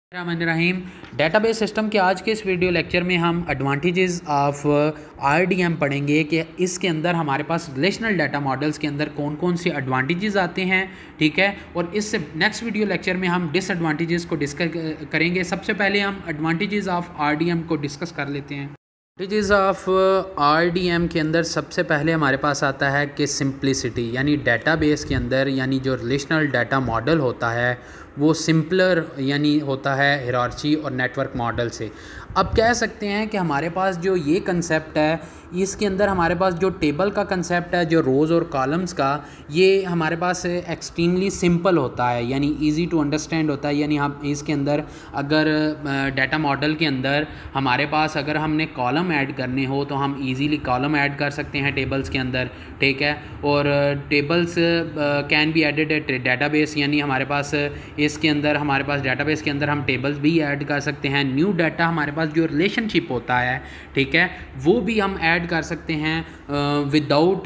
रहीम database system के आज के इस वीडियो लेक्चर में हम एडवांटेजेस ऑफ आरडीएम पढ़ेंगे कि इसके अंदर हमारे पास रिलेशनल डाटा मॉडल्स के अंदर कौन कौन से एडवांटेजेस आते हैं, ठीक है। और इससे नेक्स्ट वीडियो लेक्चर में हम डिसएडवांटेजेस को डिस्कस करेंगे। सबसे पहले हम एडवांटेजेस ऑफ आरडीएम को डिस्कस कर लेते हैं। एडवांटेजेस ऑफ आरडीएम के अंदर सबसे पहले हमारे पास आता है कि सिंप्लिसिटी, यानी डेटाबेस के अंदर यानी जो रिलेशनल डाटा मॉडल होता है वो सिंपलर यानी होता है हिरार्ची और नेटवर्क मॉडल से। अब कह सकते हैं कि हमारे पास जो ये कंसेप्ट है इसके अंदर हमारे पास जो टेबल का कंसेप्ट है, जो रोज़ और कॉलम्स का, ये हमारे पास एक्सट्रीमली सिंपल होता है, यानी इजी टू अंडरस्टैंड होता है। यानी हम इसके अंदर अगर डाटा मॉडल के अंदर हमारे पास अगर हमने कॉलम ऐड करने हो तो हम इजीली कॉलम ऐड कर सकते हैं टेबल्स के अंदर, ठीक है। और tables can be added at database, यानी हमारे पास इसके अंदर हमारे पास डेटाबेस के अंदर हम टेबल्स भी ऐड कर सकते हैं। न्यू डाटा हमारे पास जो रिलेशनशिप होता है, ठीक है, वो भी हम ऐड कर सकते हैं विदाउट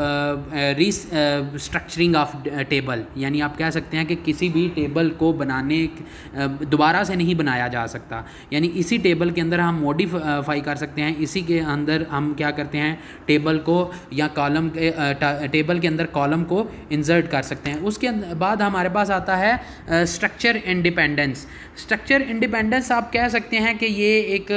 स्ट्रक्चरिंग ऑफ टेबल। यानी आप कह सकते हैं कि किसी भी टेबल को बनाने दोबारा से नहीं बनाया जा सकता, यानी इसी टेबल के अंदर हम मॉडिफाई कर सकते हैं। इसी के अंदर हम क्या करते हैं, टेबल को या कॉलम टेबल के अंदर कॉलम को इंसर्ट कर सकते हैं। उसके बाद हमारे पास आता है स्ट्रक्चर इंडिपेंडेंस। स्ट्रक्चर इंडिपेंडेंस आप कह सकते हैं कि ये एक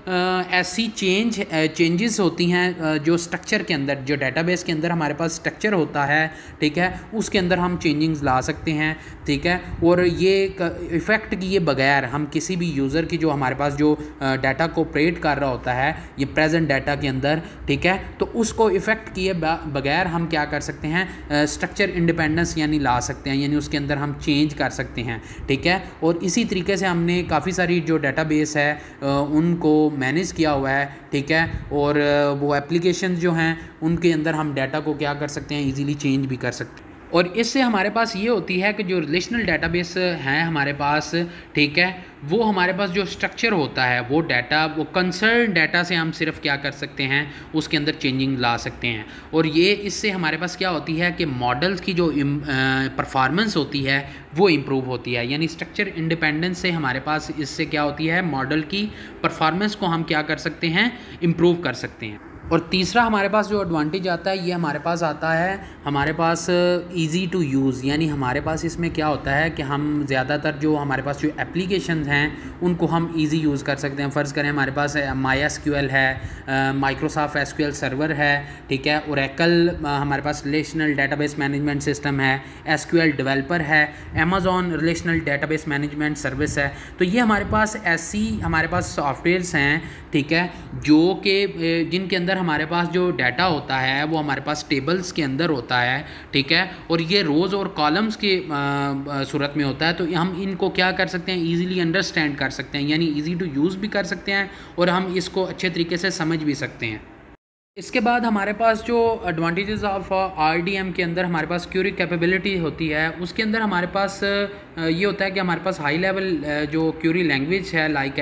ऐसी चेंजेस होती हैं जो स्ट्रक्चर के अंदर, जो डेटाबेस के अंदर हमारे पास स्ट्रक्चर होता है, ठीक है, उसके अंदर हम चेंजिंग्स ला सकते हैं, ठीक है। और ये इफ़ेक्ट किए बगैर हम किसी भी यूज़र की जो हमारे पास जो डाटा को ऑपरेट कर रहा होता है ये प्रेजेंट डाटा के अंदर, ठीक है, तो उसको इफ़ेक्ट किए बगैर हम क्या कर सकते हैं, स्ट्रक्चर इंडिपेंडेंस यानी ला सकते हैं, यानी उसके अंदर हम चेंज कर सकते हैं, ठीक है। और इसी तरीके से हमने काफ़ी सारी जो डेटाबेस है उनको मैनेज किया हुआ है, ठीक है। और वो एप्लीकेशन जो हैं उनके अंदर हम डाटा को क्या कर सकते हैं, इजीली चेंज भी कर सकते हैं। और इससे हमारे पास ये होती है कि जो रिलेशनल डेटाबेस हैं हमारे पास, ठीक है, वो हमारे पास जो स्ट्रक्चर होता है वो डाटा, वो कंसर्न डाटा से हम सिर्फ क्या कर सकते हैं, उसके अंदर चेंजिंग ला सकते हैं। और ये इससे हमारे पास क्या होती है कि मॉडल्स की जो परफॉर्मेंस होती है वो इम्प्रूव होती है। यानी स्ट्रक्चर इंडिपेंडेंस से हमारे पास इससे क्या होती है, मॉडल की परफॉर्मेंस को हम क्या कर सकते हैं, इम्प्रूव कर सकते हैं। और तीसरा हमारे पास जो एडवांटेज आता है ये हमारे पास आता है, हमारे पास इजी टू यूज़, यानी हमारे पास इसमें क्या होता है कि हम ज़्यादातर जो हमारे पास जो एप्लीकेशंस हैं उनको हम इजी यूज़ कर सकते हैं। फ़र्ज़ करें हमारे पास MySQL है, माइक्रोसॉफ्ट SQL सर्वर है, ठीक है, ओरेकल हमारे पास रिलेशनल डेटाबेस मैनेजमेंट सिस्टम है, SQL डेवलपर है, Amazon relational database management service है। तो ये हमारे पास ऐसी हमारे पास सॉफ्टवेयर्स हैं, ठीक है, जो कि जिनके अंदर हमारे पास जो डाटा होता है वो हमारे पास टेबल्स के अंदर होता है, ठीक है, और ये रोज़ और कॉलम्स के सूरत में होता है। तो हम इनको क्या कर सकते हैं, इजीली अंडरस्टैंड कर सकते हैं, यानी इजी टू यूज़ भी कर सकते हैं और हम इसको अच्छे तरीके से समझ भी सकते हैं। इसके बाद हमारे पास जो एडवांटेजेस ऑफ आरडीएम के अंदर हमारे पास क्यूरी कैपेबिलिटी होती है, उसके अंदर हमारे पास ये होता है कि हमारे पास हाई लेवल जो क्यूरी लैंग्वेज है लाइक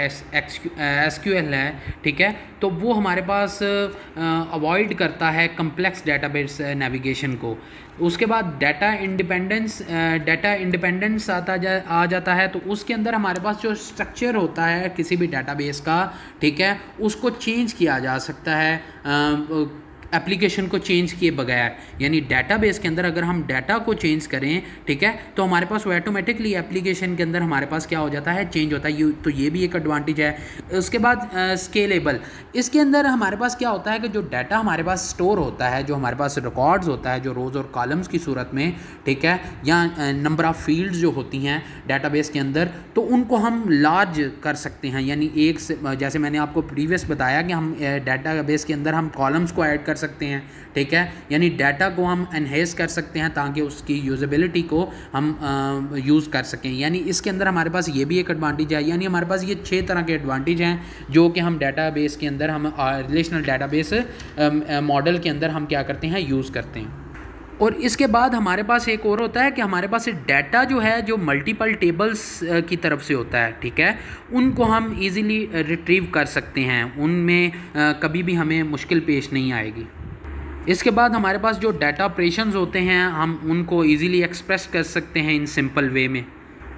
SQL है, ठीक है, तो वो हमारे पास अवॉइड करता है कम्प्लेक्स डेटाबेस नेविगेशन को। उसके बाद डाटा इंडिपेंडेंस आ जाता है, तो उसके अंदर हमारे पास जो स्ट्रक्चर होता है किसी भी डाटाबेस का, ठीक है, उसको चेंज किया जा सकता है एप्लीकेशन को चेंज किए बगैर। यानी डेटाबेस के अंदर अगर हम डाटा को चेंज करें, ठीक है, तो हमारे पास वो ऑटोमेटिकली एप्लीकेशन के अंदर हमारे पास क्या हो जाता है, चेंज होता है। तो ये भी एक एडवांटेज है। उसके बाद स्केलेबल, इसके अंदर हमारे पास क्या होता है कि जो डाटा हमारे पास स्टोर होता है, जो हमारे पास रिकॉर्ड्स होता है, जो रोज़ और कॉलम्स की सूरत में, ठीक है, या नंबर ऑफ़ फील्ड्स जो होती हैं डाटाबेस के अंदर, तो उनको हम लार्ज कर सकते हैं। यानी एक से, जैसे मैंने आपको प्रीवियस बताया कि हम डाटाबेस के अंदर हम कॉलम्स को ऐड कर सकते हैं, ठीक है, यानी डाटा को हम एनहेंस कर सकते हैं ताकि उसकी यूजेबिलिटी को हम यूज़ कर सकें। यानी इसके अंदर हमारे पास ये भी एक एडवांटेज है। यानी हमारे पास ये 6 तरह के एडवांटेज हैं जो कि हम डाटाबेस के अंदर हम रिलेशनल डाटाबेस मॉडल के अंदर हम क्या करते हैं, यूज़ करते हैं। और इसके बाद हमारे पास एक और होता है कि हमारे पास डाटा जो है जो मल्टीपल टेबल्स की तरफ से होता है, ठीक है, उनको हम इजीली रिट्रीव कर सकते हैं, उनमें कभी भी हमें मुश्किल पेश नहीं आएगी। इसके बाद हमारे पास जो डाटा ऑपरेशंस होते हैं हम उनको इजीली एक्सप्रेस कर सकते हैं इन सिंपल वे में।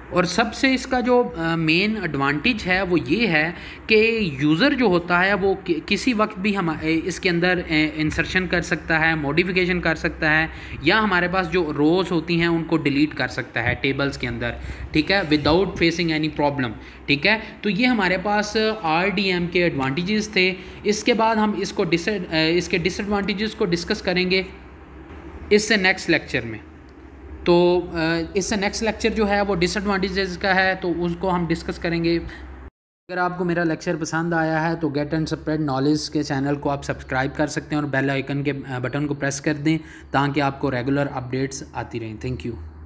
और सबसे इसका जो मेन एडवांटेज है वो ये है कि यूज़र जो होता है वो किसी वक्त भी हम इसके अंदर इंसर्शन कर सकता है, मॉडिफिकेशन कर सकता है, या हमारे पास जो रोज़ होती हैं उनको डिलीट कर सकता है टेबल्स के अंदर, ठीक है, विदाउट फेसिंग एनी प्रॉब्लम, ठीक है। तो ये हमारे पास RDM के एडवांटेजेस थे। इसके बाद हम इसके डिसएडवांटेजेस को डिस्कस करेंगे इससे नेक्स्ट लेक्चर में। तो इससे नेक्स्ट लेक्चर जो है वो डिसएडवांटेजेस का है, तो उसको हम डिस्कस करेंगे। अगर आपको मेरा लेक्चर पसंद आया है तो गेट एंड स्प्रेड नॉलेज के चैनल को आप सब्सक्राइब कर सकते हैं और बेल आइकन के बटन को प्रेस कर दें ताकि आपको रेगुलर अपडेट्स आती रहें। Thank you.